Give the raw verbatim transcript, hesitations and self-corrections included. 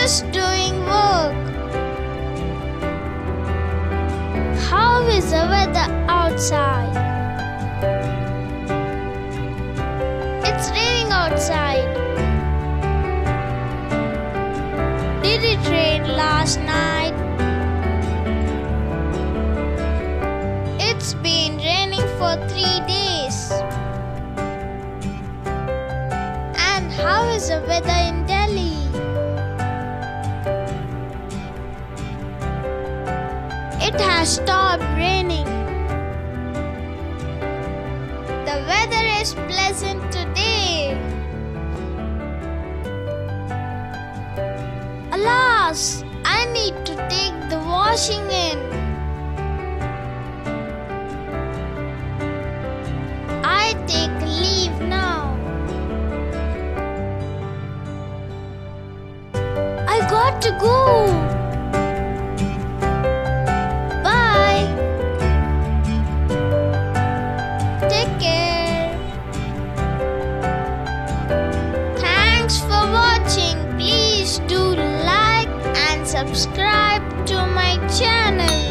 just doing work. How is the weather outside? It's raining outside. Did it rain last night? It's been raining for three days. And how is the weather in Delhi? It has stopped raining. The weather is pleasant today. Alas, I need to take the washing in. I take leave now. I got to go. Bye. Take care. Thanks for watching. Please do like and subscribe to my channel.